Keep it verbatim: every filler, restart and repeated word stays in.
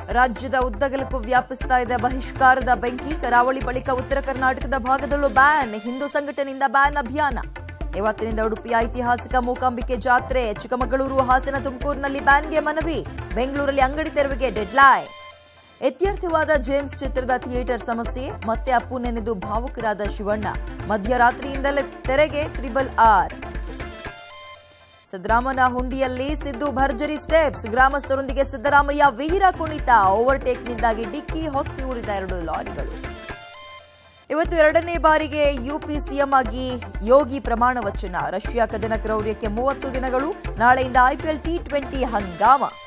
ರಾಜ್ಯದ ಉದ್ದಗಲಕ್ಕೂ ವ್ಯಾಪಿಸ್ತಾ ಇದೆ ಬಹಿಷ್ಕಾರದ ಬೆಂಕಿ. ಕರಾವಳಿ ಬಳಿಕ ಉತ್ತರ ಕರ್ನಾಟಕದ ಭಾಗದಲ್ಲೂ ಬ್ಯಾನ್. ಹಿಂದೂ ಸಂಘಟನೆಯಿಂದ ಬ್ಯಾನ್ ಅಭಿಯಾನ. ಇವತ್ತಿನಿಂದ ಉಡುಪಿಯ ಐತಿಹಾಸಿಕ ಮೂಕಾಂಬಿಕೆ ಜಾತ್ರೆ. ಚಿಕ್ಕಮಗಳೂರು, ಹಾಸನ, ತುಮಕೂರಿನಲ್ಲಿ ಬ್ಯಾನ್ಗೆ ಮನವಿ. ಬೆಂಗಳೂರಲ್ಲಿ ಅಂಗಡಿ ತೆರವಿಗೆ ಡೆಡ್ಲೈನ್. ಇತ್ಯರ್ಥವಾದ ಜೇಮ್ಸ್ ಚಿತ್ರದ ಥಿಯೇಟರ್ ಸಮಸ್ಯೆ. ಮತ್ತೆ ಅಪ್ಪು ನೆನೆದು ಭಾವುಕರಾದ ಶಿವಣ್ಣ. ಮಧ್ಯರಾತ್ರಿಯಿಂದಲೇ ತೆರೆಗೆ ತ್ರಿಬಲ್ ಆರ್. ಸಿದ್ದರಾಮನ ಹುಂಡಿಯಲ್ಲಿ ಸಿದ್ದು ಭರ್ಜರಿ ಸ್ಟೆಪ್ಸ್. ಗ್ರಾಮಸ್ಥರೊಂದಿಗೆ ಸಿದ್ದರಾಮಯ್ಯ ವೀರ ಕುಣಿತ. ಓವರ್ಟೇಕ್ನಿಂದಾಗಿ ಡಿಕ್ಕಿ ಹೊತ್ತಿ ಉರಿದ ಎರಡು ಲಾರಿಗಳು. ಇವತ್ತು ಎರಡನೇ ಬಾರಿಗೆ ಯುಪಿ ಸಿಎಂ ಆಗಿ ಯೋಗಿ ಪ್ರಮಾಣ ವಚನ. ರಷ್ಯಾ ಕದನ ಕ್ರೌರ್ಯಕ್ಕೆ ಮೂವತ್ತು ದಿನಗಳು. ನಾಳೆಯಿಂದ ಐಪಿಎಲ್ ಟಿ ಟ್ವೆಂಟಿ ಹಂಗಾಮ.